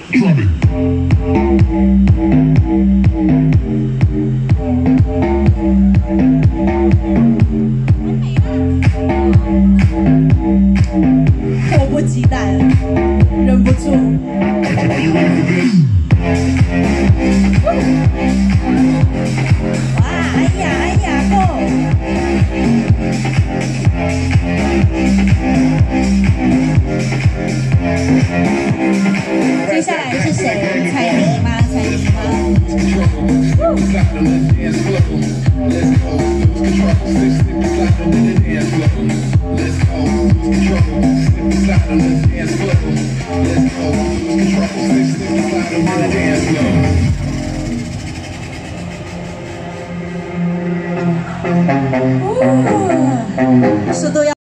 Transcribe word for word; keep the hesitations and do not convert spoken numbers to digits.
drumming. 迫不及待了，忍不住。 Are you ready for this? 哇，哎呀，哎呀，Go！ 接下来是谁？猜谜吗？猜谜吗？速度要。